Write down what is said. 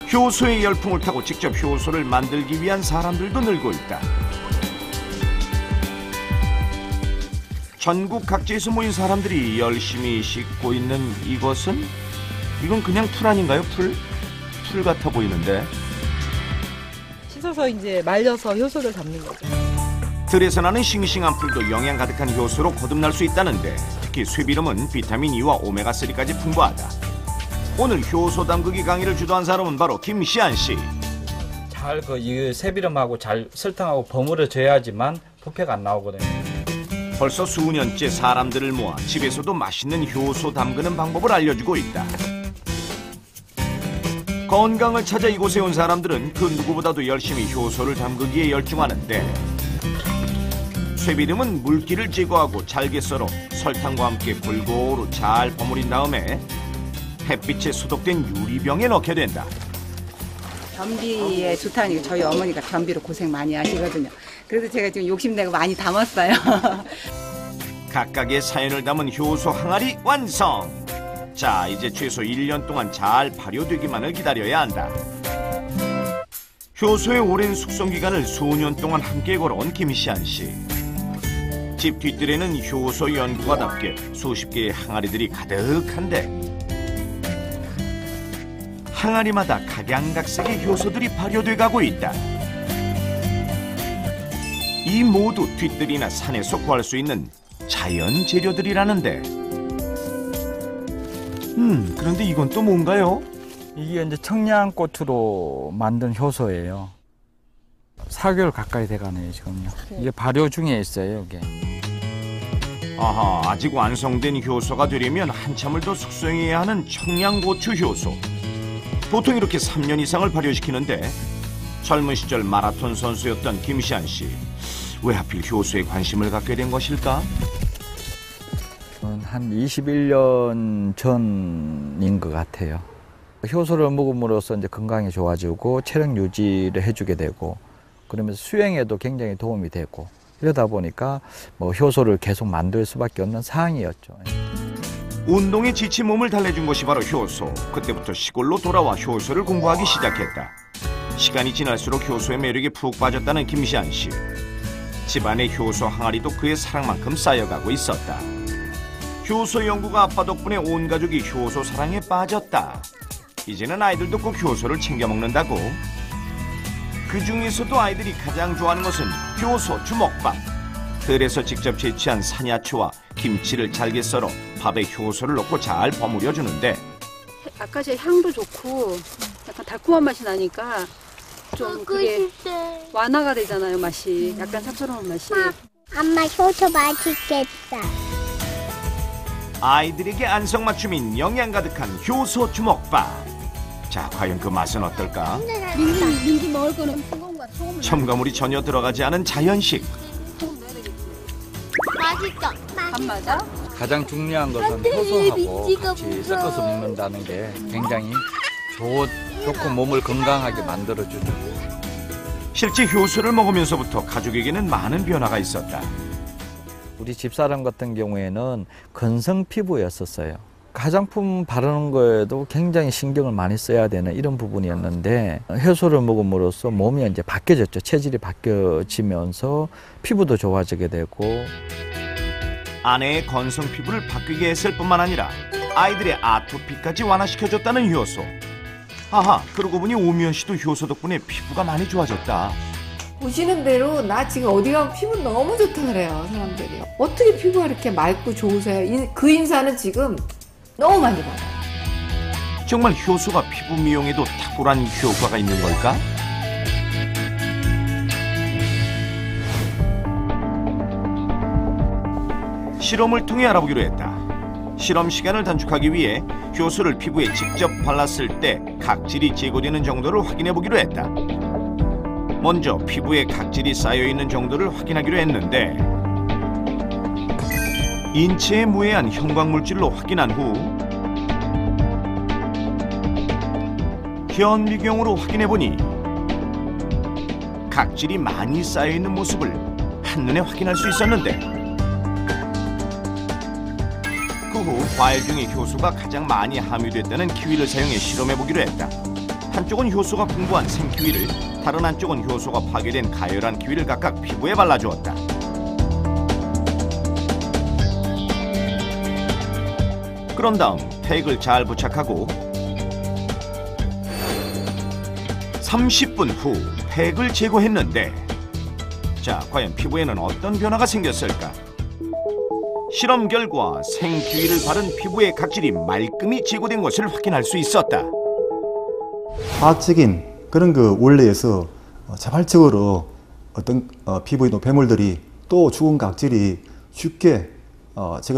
효소의 열풍을 타고 직접 효소를 만들기 위한 사람들도 늘고 있다. 전국 각지에서 모인 사람들이 열심히 씻고 있는 이것은? 이건 그냥 풀 아닌가요? 풀? 풀 같아 보이는데. 씻어서 이제 말려서 효소를 잡는 거죠. 들에서 나는 싱싱한 풀도 영양 가득한 효소로 거듭날 수 있다는데, 특히 쇠비름은 비타민 E와 오메가3까지 풍부하다. 오늘 효소 담그기 강의를 주도한 사람은 바로 김시안 씨. 잘 이 쇠비름하고 잘 설탕하고 버무려져야지만 부패가 안 나오거든요. 벌써 수년째 사람들을 모아 집에서도 맛있는 효소 담그는 방법을 알려주고 있다. 건강을 찾아 이곳에 온 사람들은 그 누구보다도 열심히 효소를 담그기에 열중하는데, 쇠비름은 물기를 제거하고 잘게 썰어 설탕과 함께 골고루 잘 버무린 다음에 햇빛에 소독된 유리병에 넣게 된다. 변비에 좋다는 게 저희 어머니가 변비로 고생 많이 하시거든요. 그래서 제가 지금 욕심내고 많이 담았어요. 각각의 사연을 담은 효소 항아리 완성! 자, 이제 최소 1년 동안 잘 발효되기만을 기다려야 한다. 효소의 오랜 숙성 기간을 수년 동안 함께 걸어온 김시안 씨. 집 뒷뜰에는 효소 연구가답게 수십 개의 항아리들이 가득한데, 항아리마다 각양각색의 효소들이 발효돼 가고 있다. 이 모두 뒷뜰이나 산에서 구할 수 있는 자연 재료들이라는데, 그런데 이건 또 뭔가요? 이게 이제 청양고추로 만든 효소예요. 4개월 가까이 돼가네요, 지금요. 이게 발효 중에 있어요, 이게. 아하, 아직 완성된 효소가 되려면 한참을 더 숙성해야 하는 청양고추 효소. 보통 이렇게 3년 이상을 발효시키는데, 젊은 시절 마라톤 선수였던 김시안 씨, 왜 하필 효소에 관심을 갖게 된 것일까? 한 21년 전인 것 같아요. 효소를 먹음으로써 이제 건강이 좋아지고 체력 유지를 해주게 되고, 그러면서 수행에도 굉장히 도움이 되고, 이러다 보니까 뭐 효소를 계속 만들 수밖에 없는 상황이었죠. 운동에 지친 몸을 달래준 것이 바로 효소. 그때부터 시골로 돌아와 효소를 공부하기 시작했다. 시간이 지날수록 효소의 매력에 푹 빠졌다는 김시안 씨. 집안의 효소 항아리도 그의 사랑만큼 쌓여가고 있었다. 효소 연구가 아빠 덕분에 온 가족이 효소 사랑에 빠졌다. 이제는 아이들도 꼭 효소를 챙겨 먹는다고. 그 중에서도 아이들이 가장 좋아하는 것은 효소 주먹밥. 들에서 직접 채취한 산야초와 김치를 잘게 썰어 밥에 효소를 넣고 잘 버무려 주는데, 아카시아 향도 좋고 약간 달콤한 맛이 나니까 좀 그게 완화가 되잖아요, 맛이. 약간 쌉싸름한 맛이. 엄마 효소 맛있겠다. 아이들에게 안성맞춤인 영양 가득한 효소 주먹밥. 자, 과연 그 맛은 어떨까? 민지 먹을 거는 첨가물이 전혀 들어가지 않은 자연식. 맛있다. 밥 맞아? 가장 중요한 것은 효소하고 같이 섞어서 먹는다는 게 굉장히 좋고 몸을 건강하게 만들어주죠. 실제 효소를 먹으면서부터 가족에게는 많은 변화가 있었다. 우리 집사람 같은 경우에는 건성 피부였었어요. 화장품 바르는 거에도 굉장히 신경을 많이 써야 되는 이런 부분이었는데, 효소를 먹음으로써 몸이 이제 바뀌어졌죠. 체질이 바뀌어지면서 피부도 좋아지게 되고. 아내의 건성 피부를 바뀌게 했을 뿐만 아니라 아이들의 아토피까지 완화시켜줬다는 효소. 아하, 그러고 보니 오미연 씨도 효소 덕분에 피부가 많이 좋아졌다. 보시는 대로 나 지금 어디 가면 피부 너무 좋다 그래요, 사람들이. 어떻게 피부가 이렇게 맑고 좋으세요? 그 인사는 지금 너무 많이 받아요. 정말 효소가 피부 미용에도 탁월한 효과가 있는 걸까? 실험을 통해 알아보기로 했다. 실험 시간을 단축하기 위해 효소를 피부에 직접 발랐을 때 각질이 제거되는 정도를 확인해 보기로 했다. 먼저 피부에 각질이 쌓여있는 정도를 확인하기로 했는데, 인체에 무해한 형광물질로 확인한 후 현미경으로 확인해보니 각질이 많이 쌓여있는 모습을 한눈에 확인할 수 있었는데, 그 후 과일 중에 효소가 가장 많이 함유됐다는 키위를 사용해 실험해보기로 했다. 한쪽은 효소가 풍부한 생키위를, 다른 한쪽은 효소가 파괴된 가열한 키위를 각각 피부에 발라주었다. 그런 다음 팩을 잘 부착하고 30분 후 팩을 제거했는데, 자, 과연 피부에는 어떤 변화가 생겼을까? 실험 결과 생키위를 바른 피부의 각질이 말끔히 제거된 것을 확인할 수 있었다. 화학적인 그런 그 원리에서 자발적으로 어떤 피부의 노폐물들이 또 죽은 각질이 쉽게